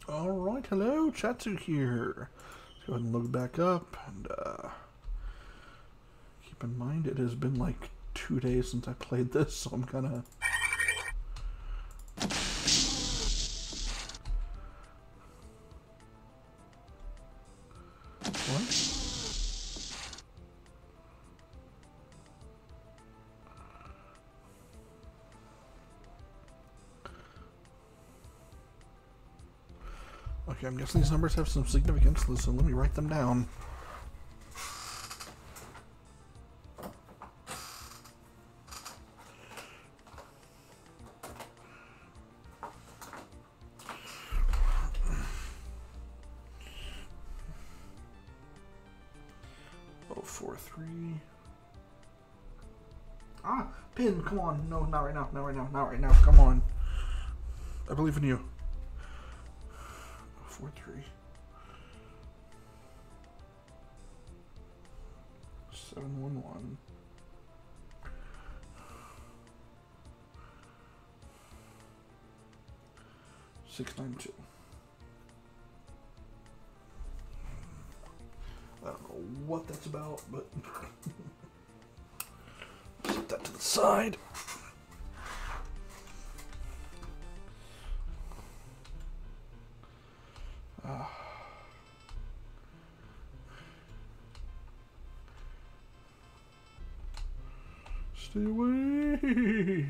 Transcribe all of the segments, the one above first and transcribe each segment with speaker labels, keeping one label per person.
Speaker 1: Alright, hello, Chatsu here. Let's go ahead and load back up, and keep in mind it has been like 2 days since I played this, so I'm kinda... What? Okay, I'm guessing these numbers have some significance, so let me write them down. Oh, 4, 3. Ah, pin, come on. No, not right now, not right now, not right now. Come on. I believe in you. 4, 3. 7, 1, 1. 6, 9, 2. I don't know what that's about, but set that to the side. Stay away.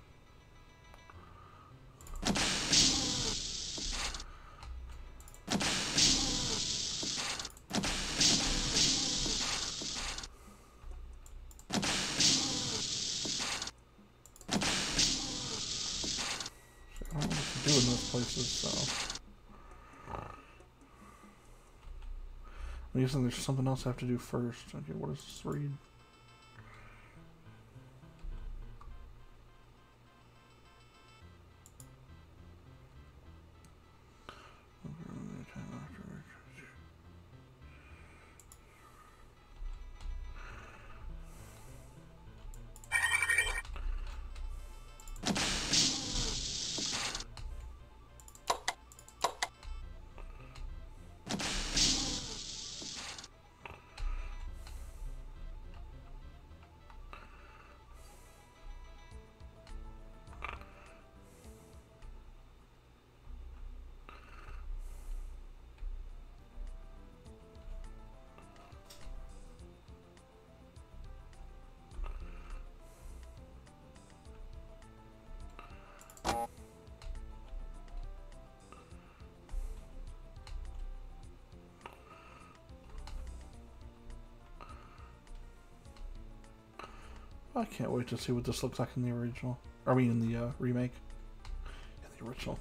Speaker 1: I don't know what to do in those places, so I'm guessing there's something else I have to do first. Okay, what does this read? I can't wait to see what this looks like in the original. I mean, in the remake. In the original.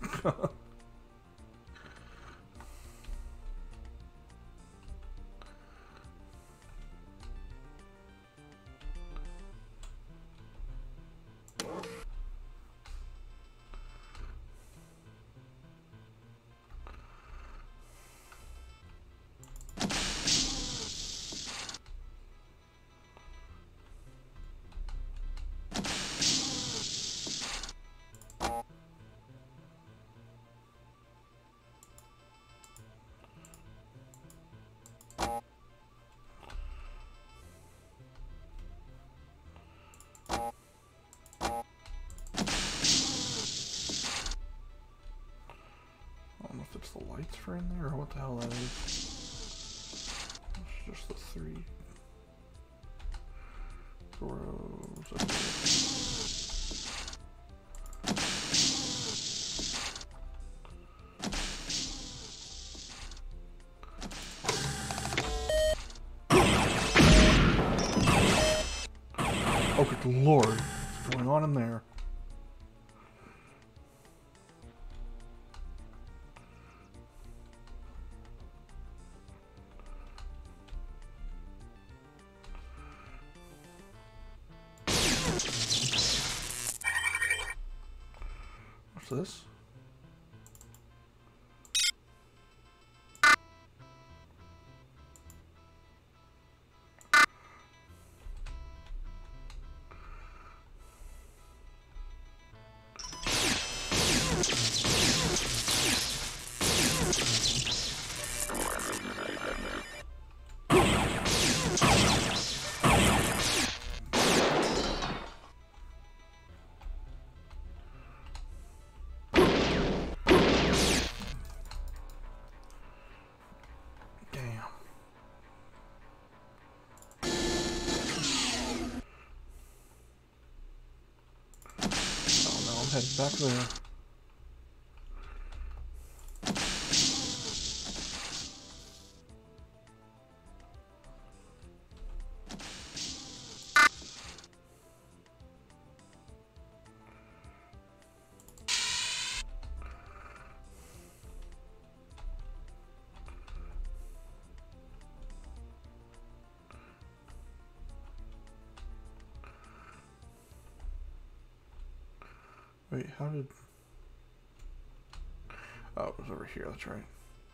Speaker 1: I don't know if it's the lights for in there or what the hell that is. It's just the 3 rows. Okay. Oh, good lord. What's going on in there? What's this? head back there. Wait, how did... Oh, it was over here, that's right.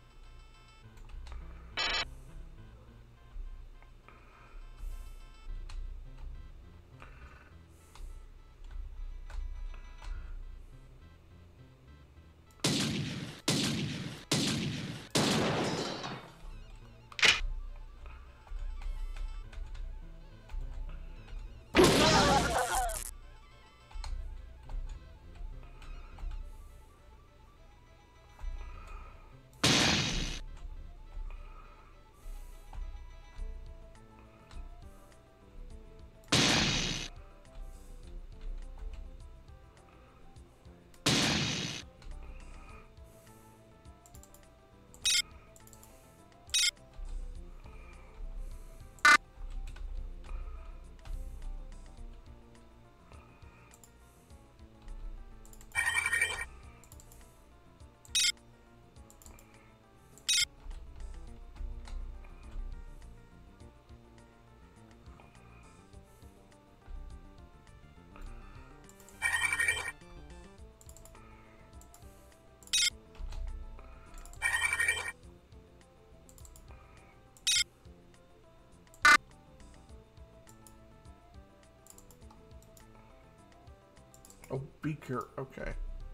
Speaker 1: Oh, beaker, okay.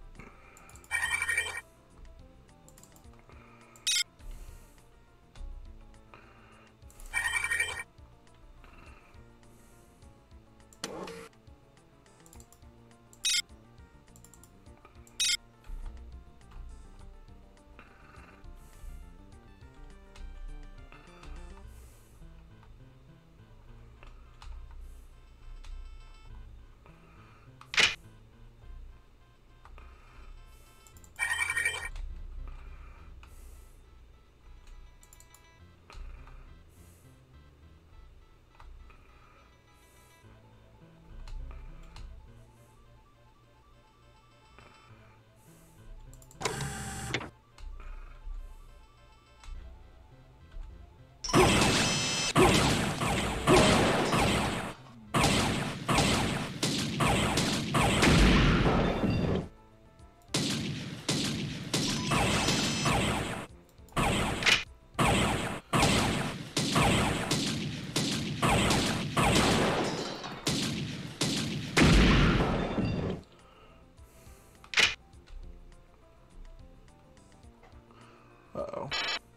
Speaker 1: Uh-oh.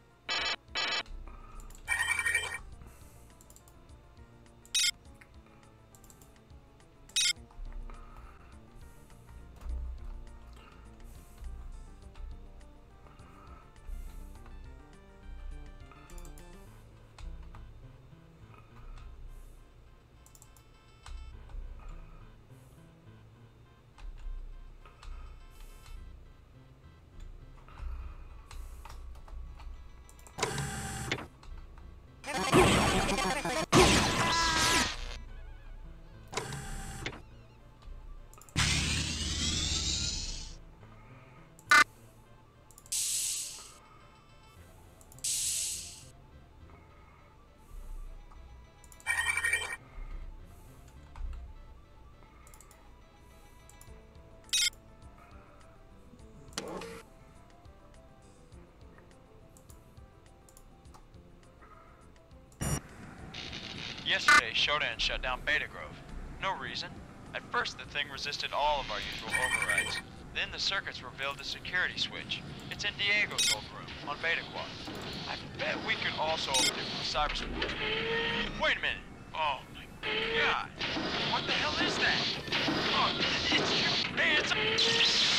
Speaker 2: Yesterday, Shodan shut down Beta Grove. No reason. At first, the thing resisted all of our usual overrides. Then the circuits revealed a security switch. It's in Diego's old room, on Beta Quad. I bet we could also open it from cyberspace. Wait a minute. Oh my god. What the hell is that? Oh, it's you. Hey, it's a...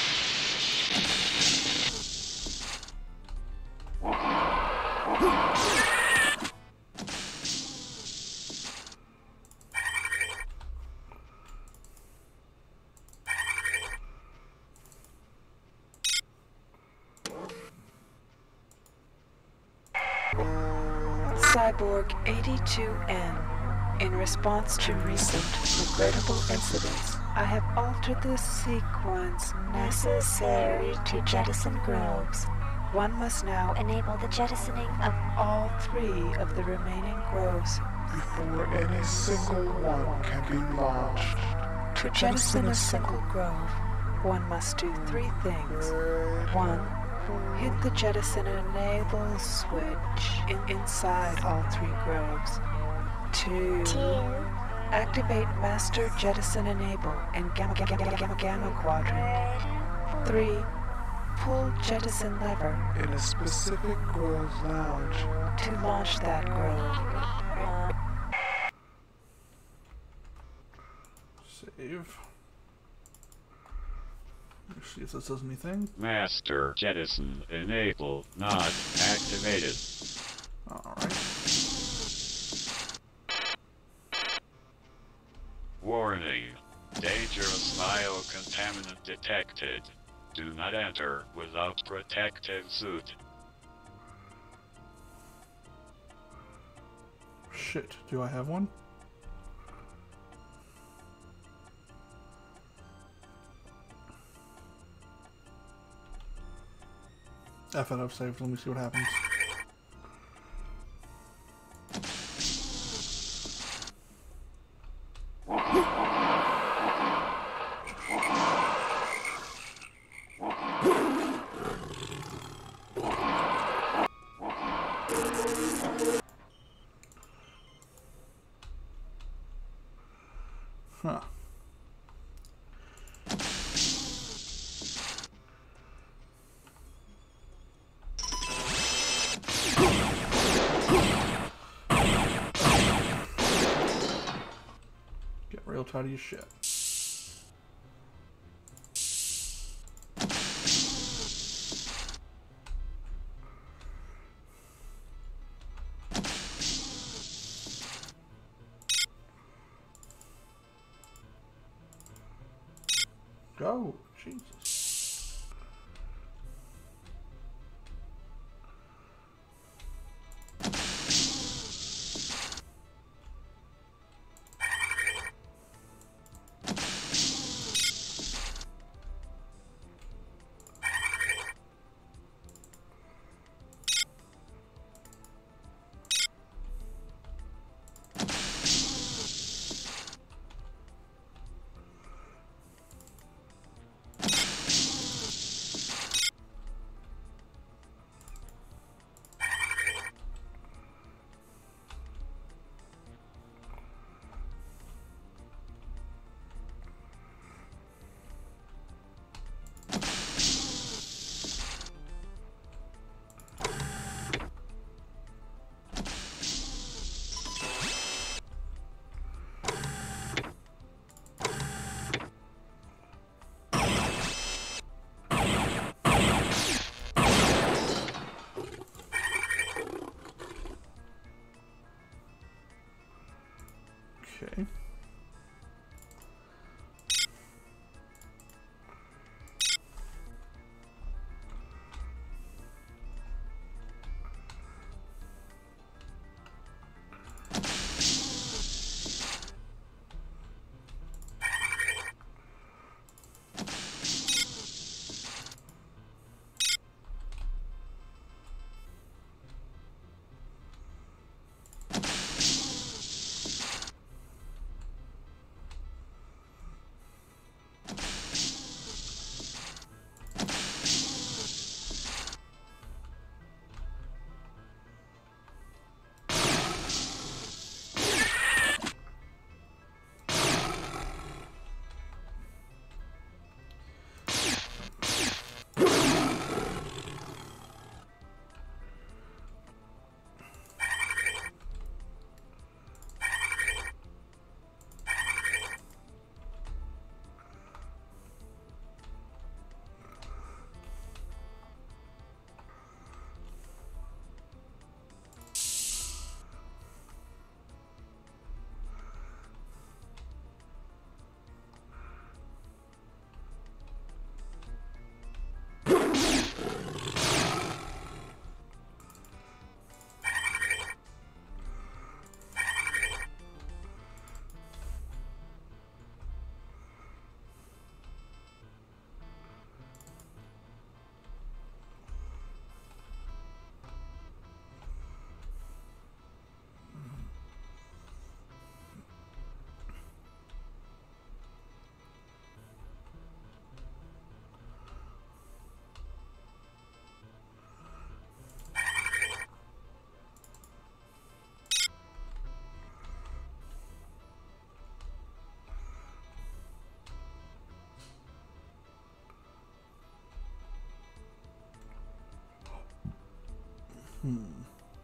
Speaker 3: Cyborg 82N. In response to recent regrettable incidents, I have altered the sequence necessary to jettison Groves. One must now enable the jettisoning of all 3 of the remaining Groves
Speaker 4: before any single one can be launched.
Speaker 3: To jettison a single Grove, one must do 3 things. 1. Hit the jettison enable switch inside all 3 Groves. 2. Activate Master Jettison Enable in Gamma Quadrant. 3. Pull Jettison lever
Speaker 4: in a specific Grove lounge
Speaker 3: to launch that Grove.
Speaker 1: Save. Let's see if this does anything.
Speaker 5: Master Jettison Enable not activated.
Speaker 1: Alright.
Speaker 5: Warning. Dangerous biocontaminant detected. Do not enter without protective suit.
Speaker 1: Shit, do I have one? F it, I've saved. Let me see what happens. Huh. Get real tight of your shit. Go, Jesus. Hmm.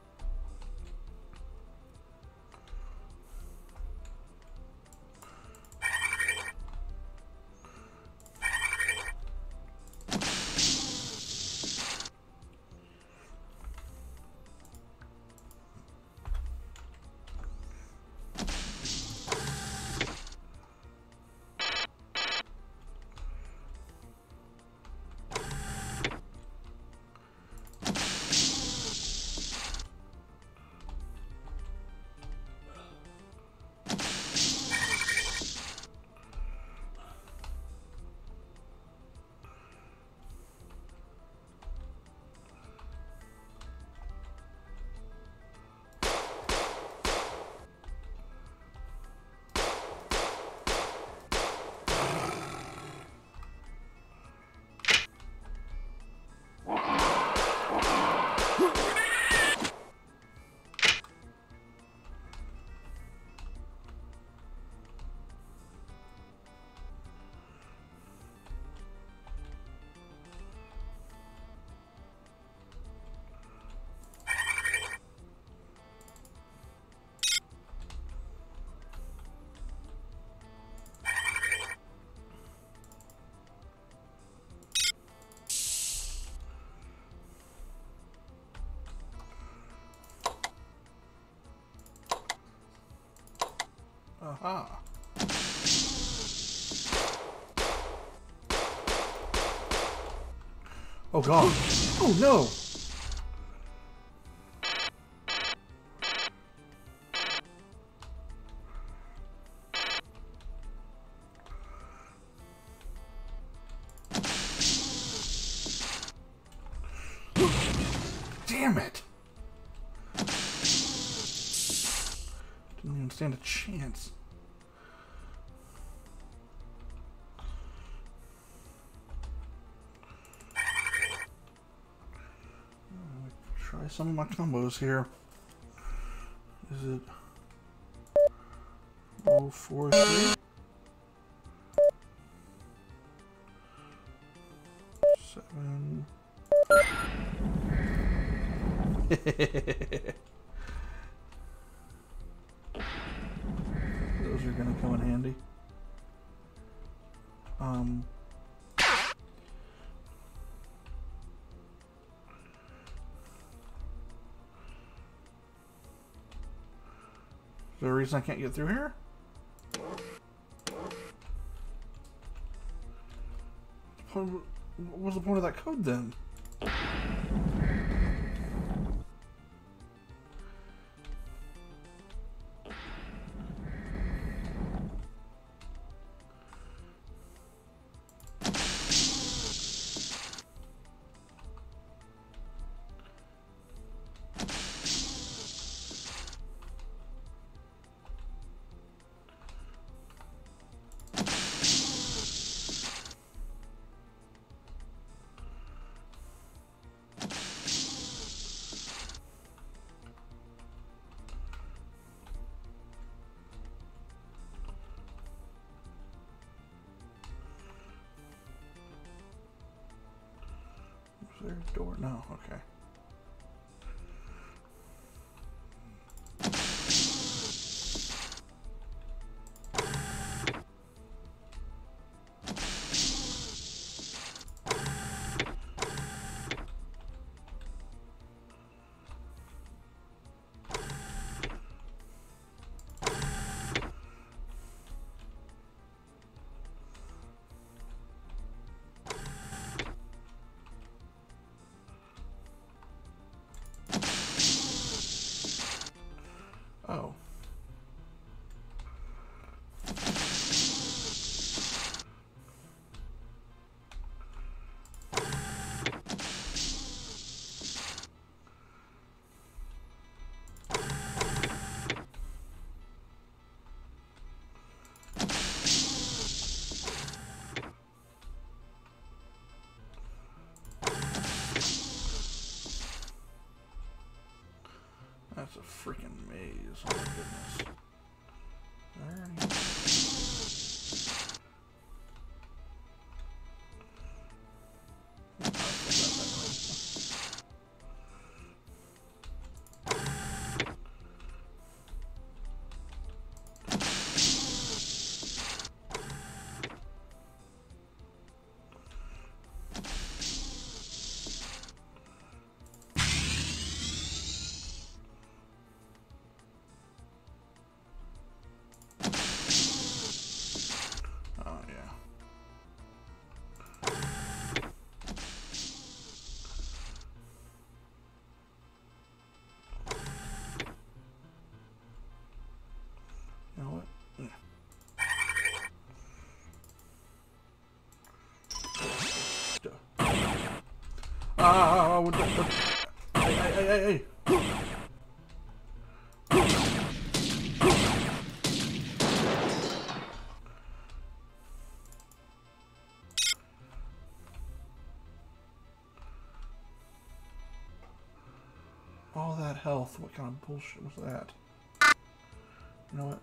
Speaker 1: Aha. Oh god. Oh no! Damn it! Didn't even stand a chance. Try some of my combos here. Is it 043? 7. Those are gonna come in handy. Is there a reason I can't get through here? What was the point of that code then? Is there a door? No, okay. Oh. That's a freaking maze. Oh my goodness. There any... Hey. All that health, what kind of bullshit was that? You know what?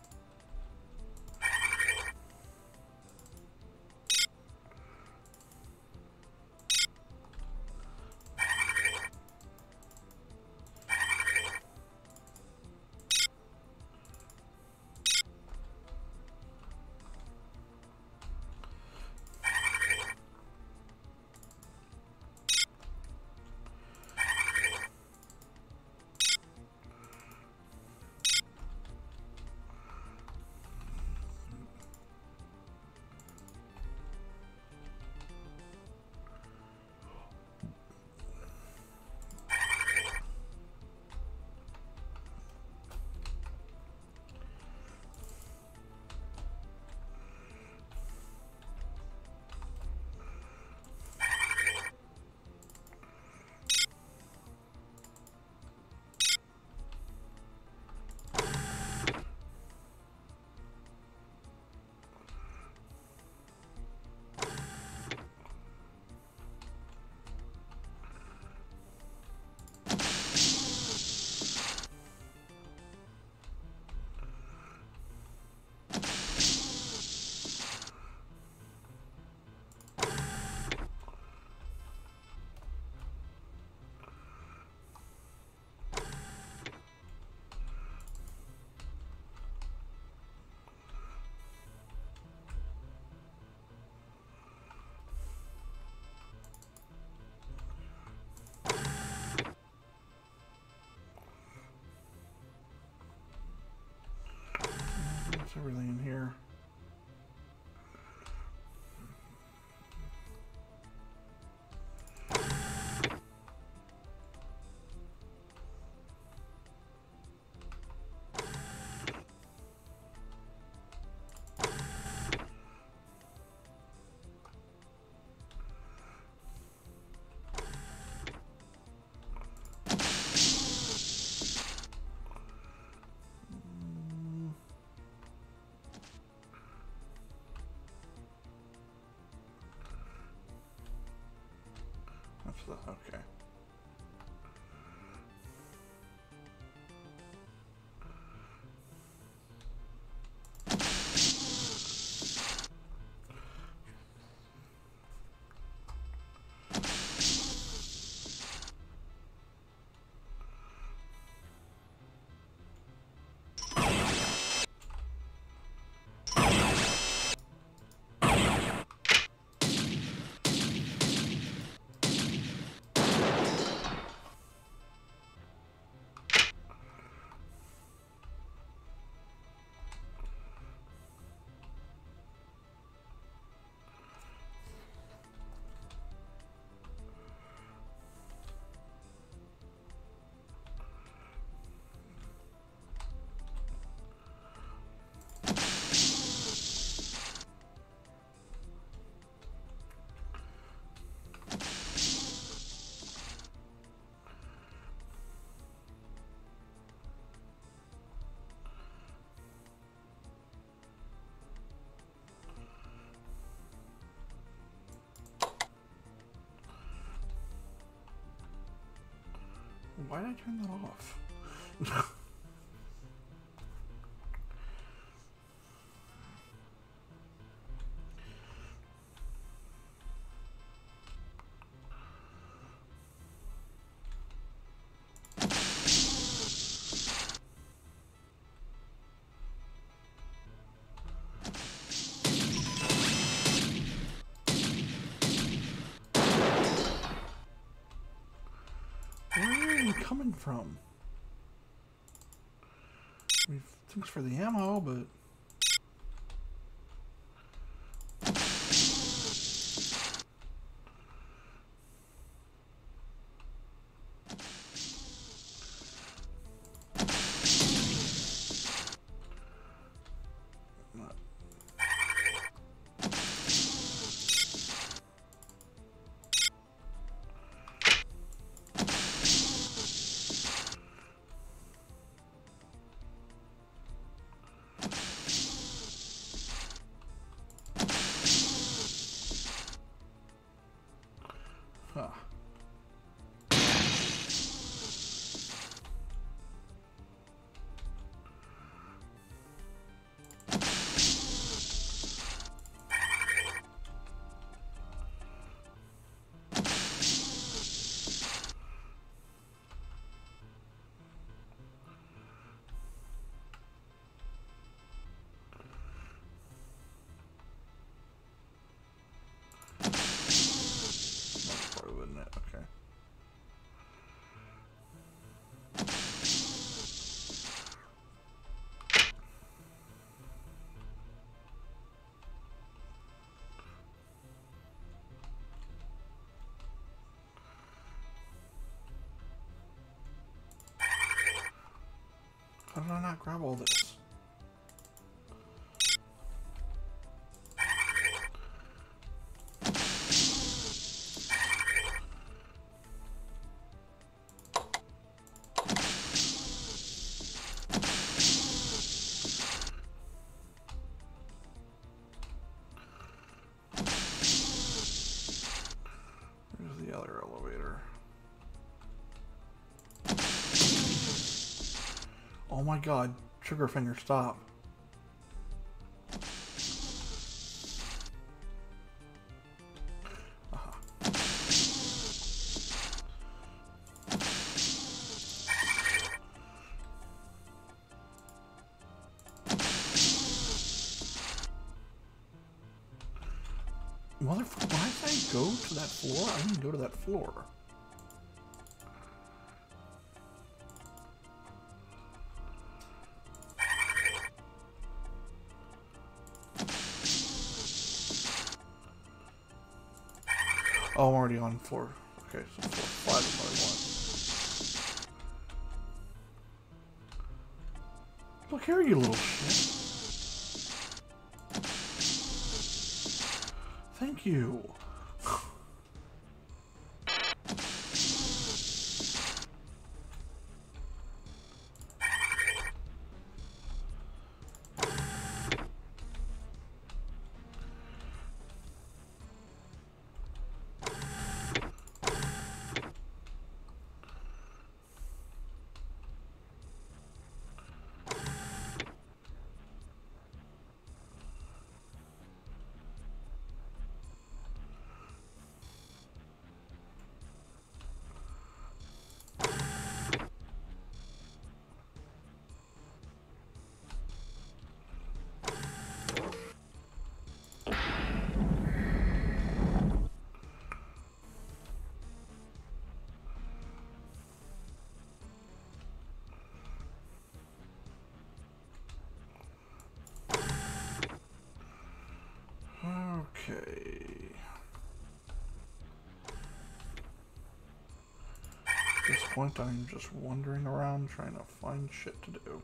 Speaker 1: What's everything in here? Okay. Why did I turn that off? Coming from? I mean, thanks for the ammo, but Huh. Okay. How did I not grab all this? Where's the other elevator? Oh my god, Triggerfinger, stop. Aha. Motherfucker, why did I go to that floor? I didn't go to that floor. Oh, I'm already on floor. Okay, so floor 5 is what I want. Look here, you little shit. Thank you. Okay. At this point, I'm just wandering around trying to find shit to do.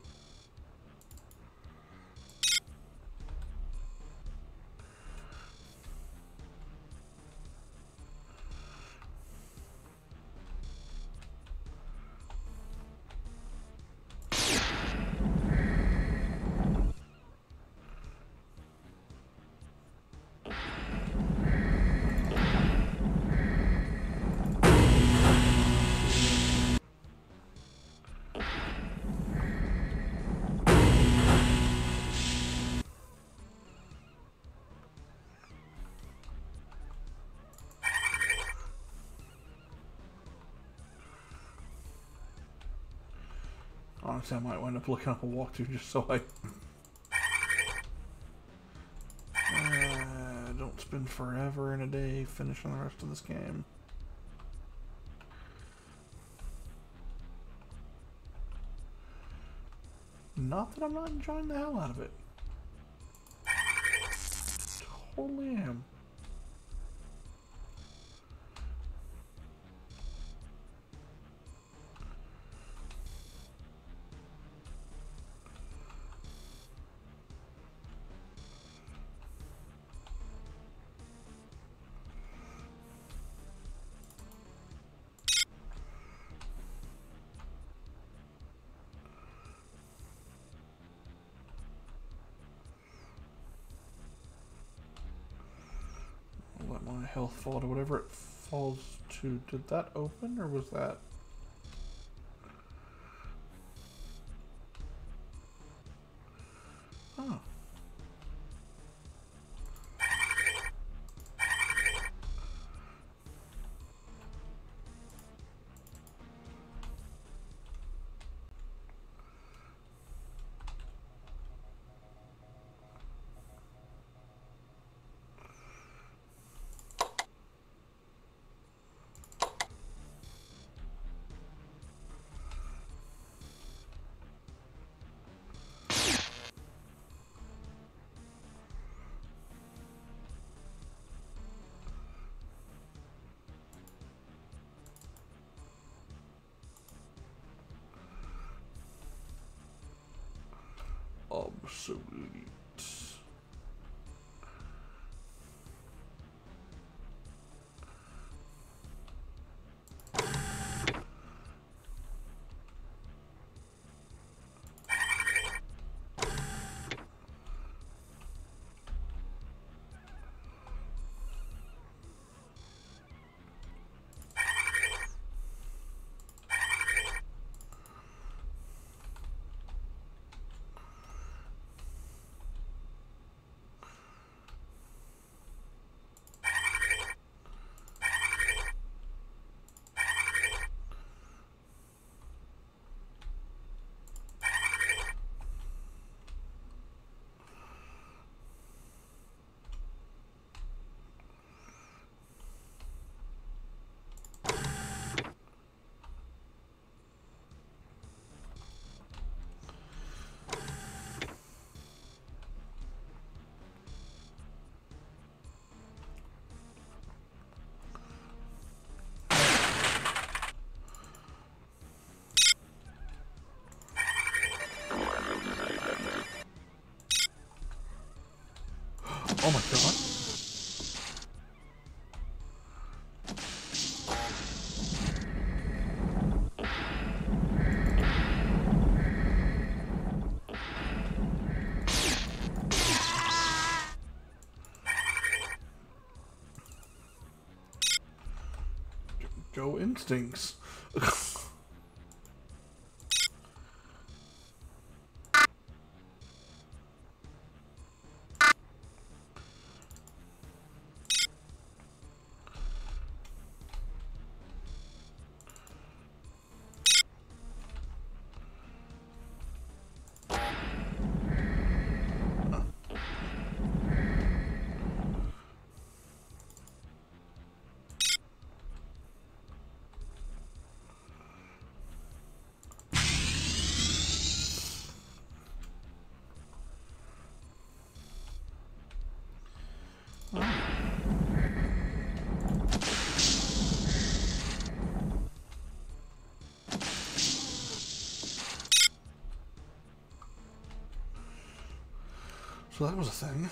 Speaker 1: Honestly, I might wind up looking up a walkthrough just so I don't spend forever in a day finishing the rest of this game. Not that I'm not enjoying the hell out of it. Totally am. Let my health fall to whatever it Falls 2. Did that open or was that? Oh. Obsolete. Oh my god. Go instincts. So that was a thing.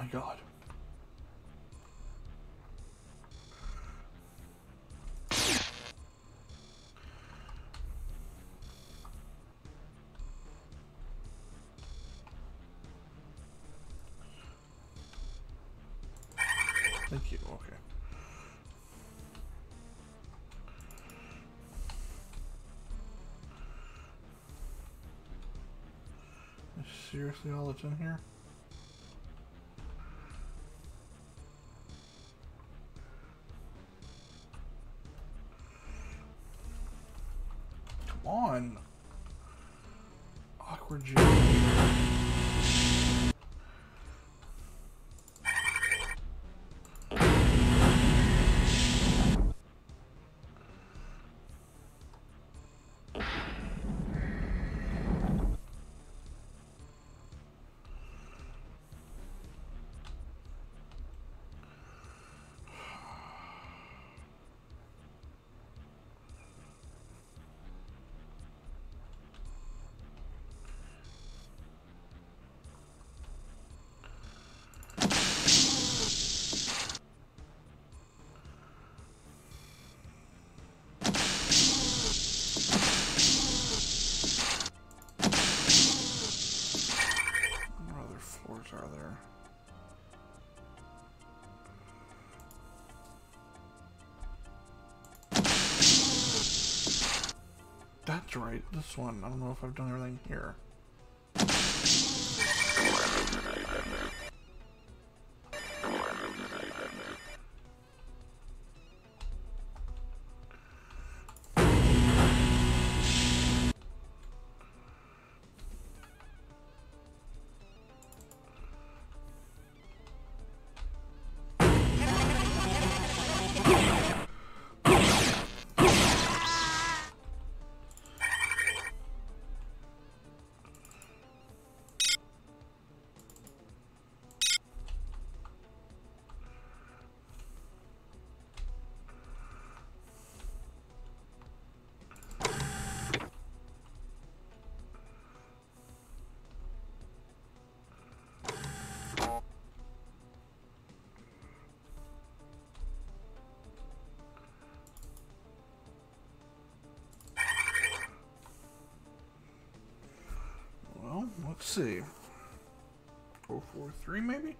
Speaker 1: my god. Thank you, okay. Is seriously all that's in here? Come on! Awkward joke. Are there? That's right, this one. I don't know if I've done everything here. Let's see. 043 maybe?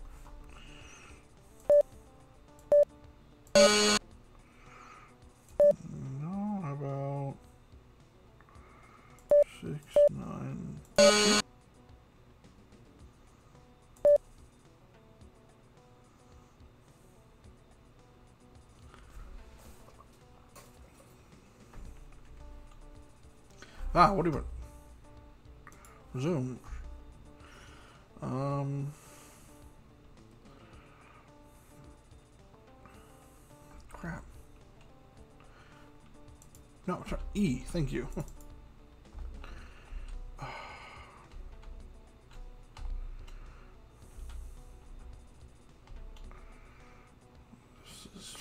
Speaker 1: No, how about 692? Ah, what do you resume? Crap. No, sorry. E, thank you. This is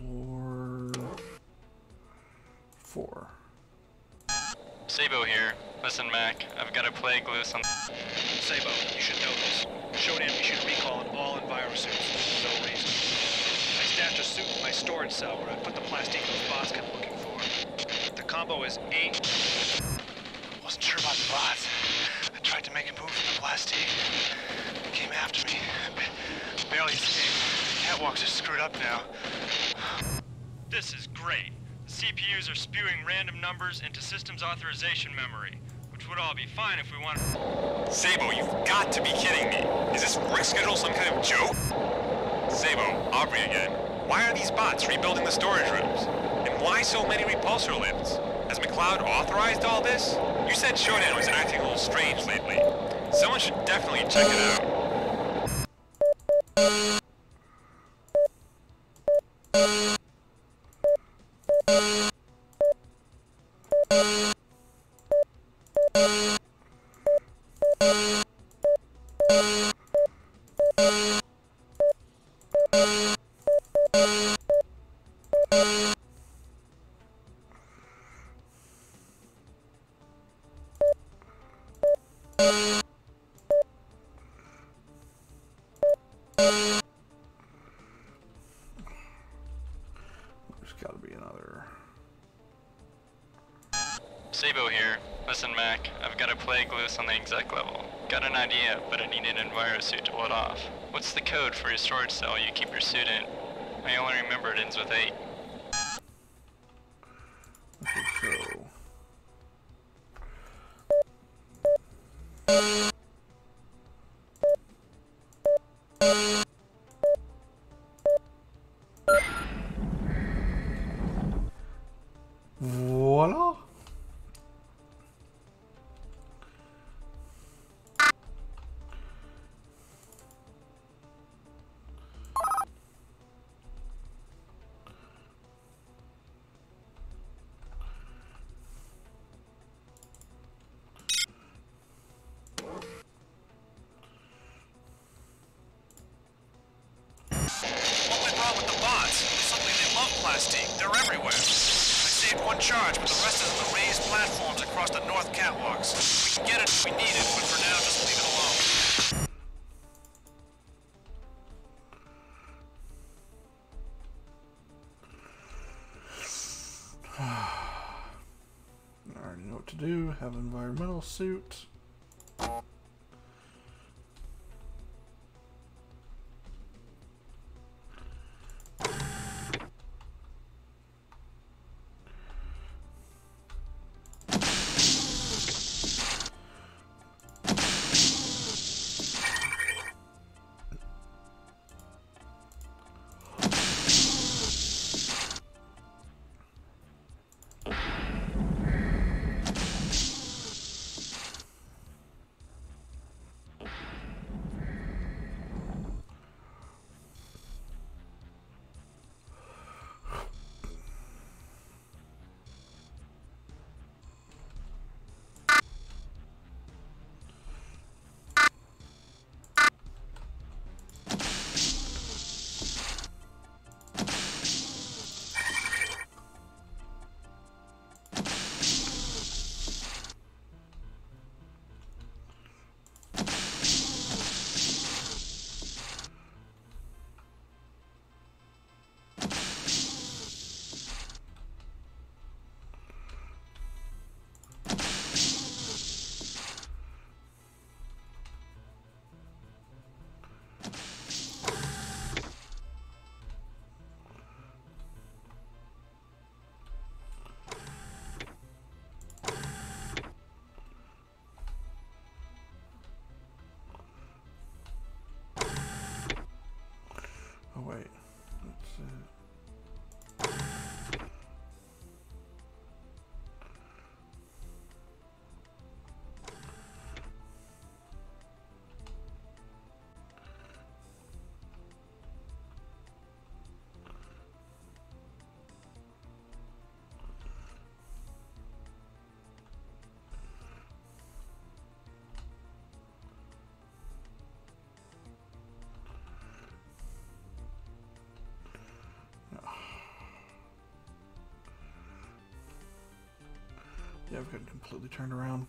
Speaker 1: 4.
Speaker 6: Sabo here. Listen, Mac, I've got a plague loose on...
Speaker 7: Sabo, you should know this. Shodan issued recall on all Enviro suits for no reason. I stashed a suit in my storage cell where I put the plastique those bots kept looking for. The combo is 8... Wasn't sure about the bots. I tried to make a move from the plastique. They came after me. Barely escaped. Catwalks are screwed up now.
Speaker 2: This is great. The CPUs are spewing random numbers into systems authorization memory, which would all be fine if we wanted...
Speaker 8: Sabo, you've got to be kidding me. Is this work schedule some kind of joke? Sabo, Aubrey again. Why are these bots rebuilding the storage rooms? And why so many repulsor lifts? Has McLeod authorized all this? You said Shodan was acting a little strange lately. Someone should definitely check it out.
Speaker 1: There's got to be another.
Speaker 6: Sabo here. Listen, Mac, I've got a plague loose on the exec level. Got an idea, but I need an envirosuit to pull it off. What's the code for your storage cell you keep your suit in? I only remember it ends with 8.
Speaker 1: Okay, so... Voila!
Speaker 7: What went wrong with the bots? Suddenly they love plastique. They're everywhere. I saved one charge, but the rest is in the raised platforms across the north catwalks. We can get it if we need it, but for now, just leave it alone.
Speaker 1: I already know what to do. Have environmental suit. Oh wait, that's it. Yeah, I've got completely turned around.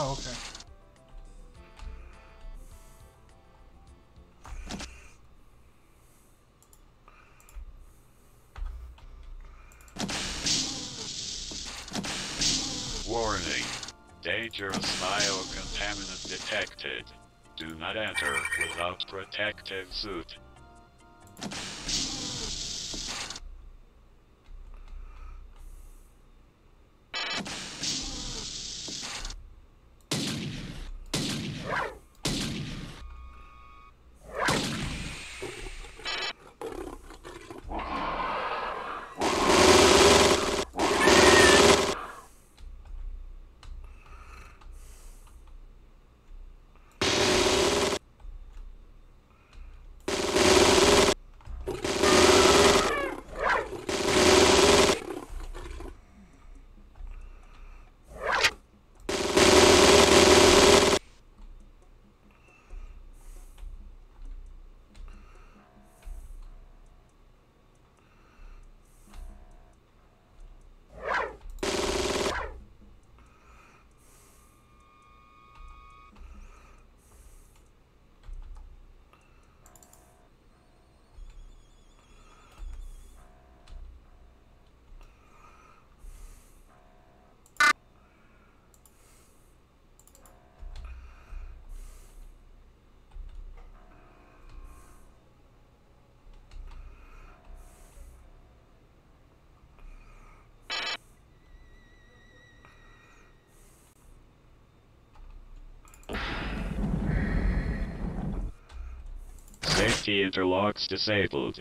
Speaker 1: Oh, okay.
Speaker 5: Warning. Dangerous biocontaminant detected. Do not enter without protective suit. Safety interlocks disabled.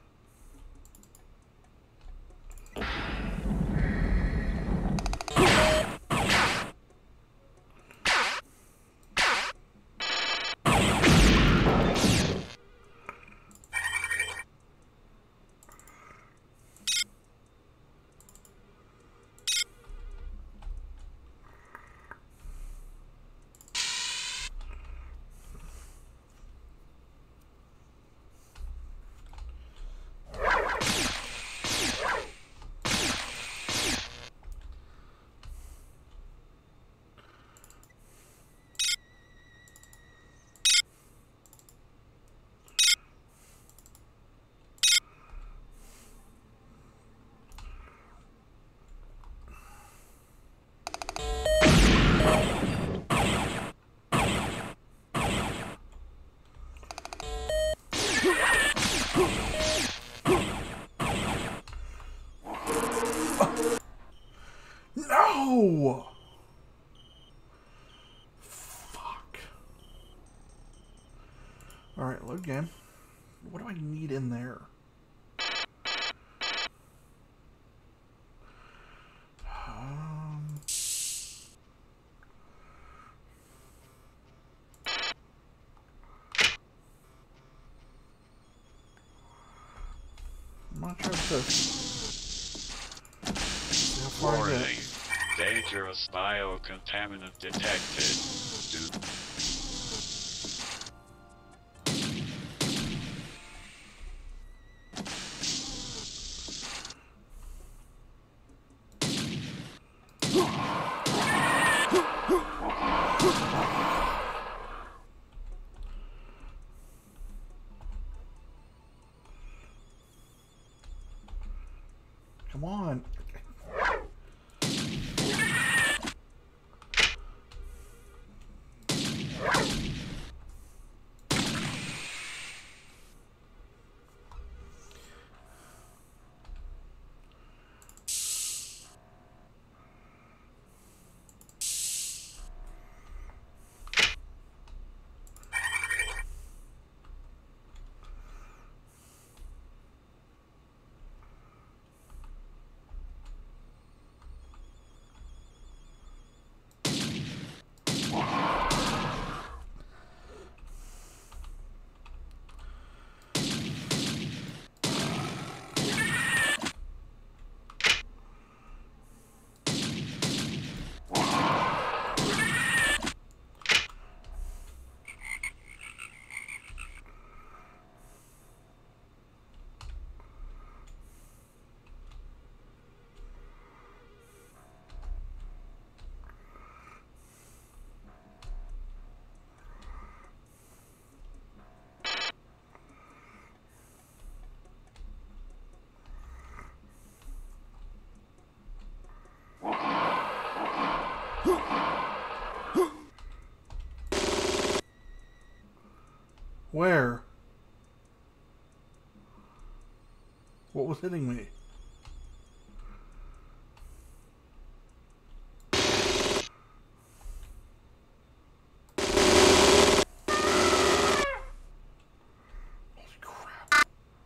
Speaker 1: No! Fuck. Alright, load game. What do I need in there? I'm gonna try this. See how far I
Speaker 5: Warning.
Speaker 1: get.
Speaker 5: Dangerous biocontaminant detected. Do
Speaker 1: Come on. Where? What was hitting me? Holy crap.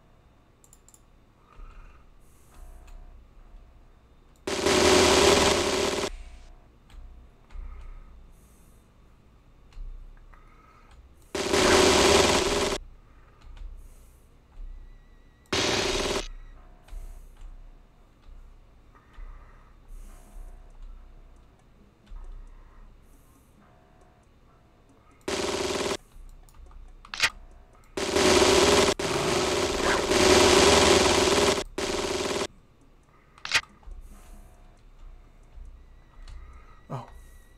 Speaker 1: Oh.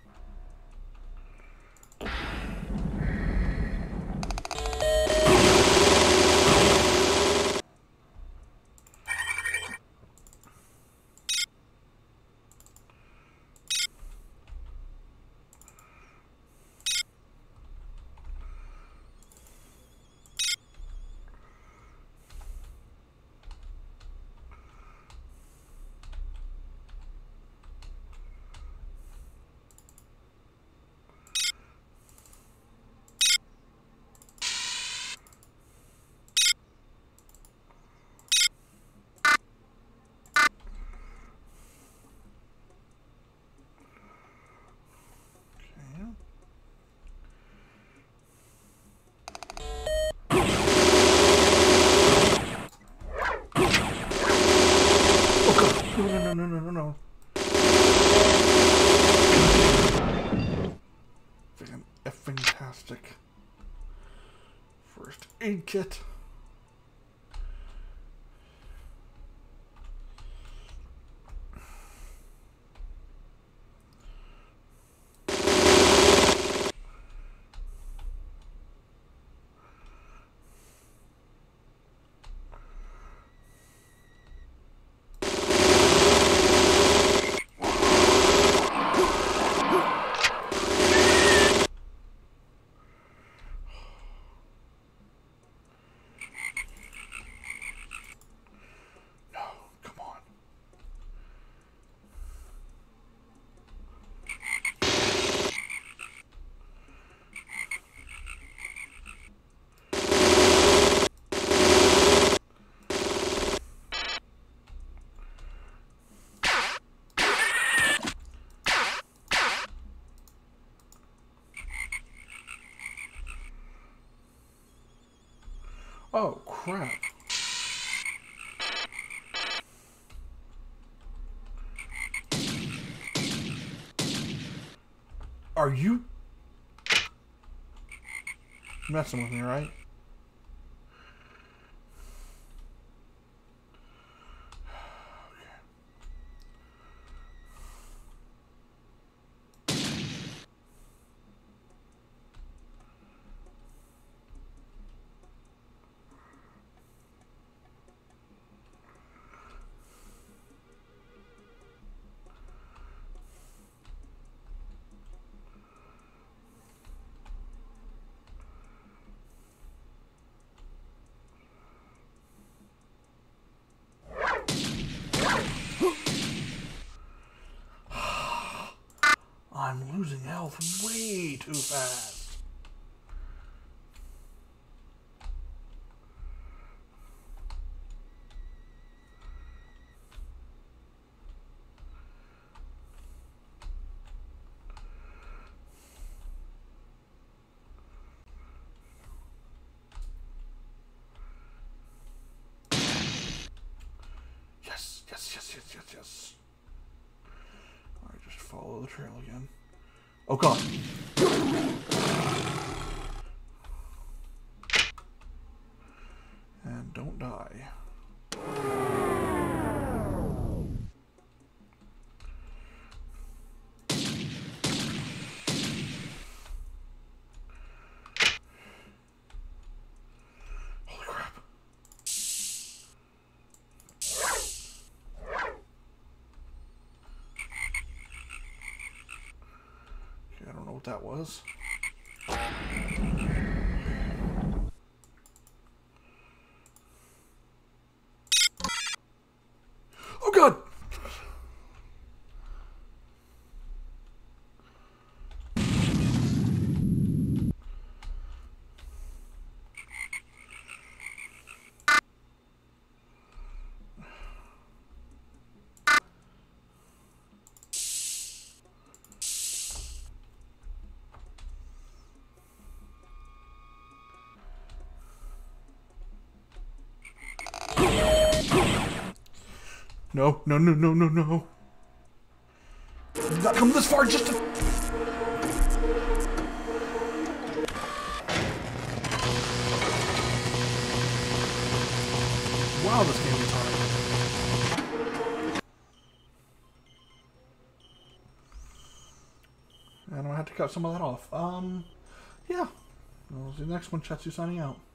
Speaker 1: No. Fantastic. First aid kit. Oh, crap. Are you messing with me, right? I'm losing health way too fast. Yes. Alright, just follow the trail again. Oh god. And don't die. Holy crap. Okay, I don't know what that was. no, no, no, no, no, no. Did not come this far just to... Wow, this game is hard. And I'm gonna have to cut some of that off. Yeah. Well, the next one, Chetsu signing out.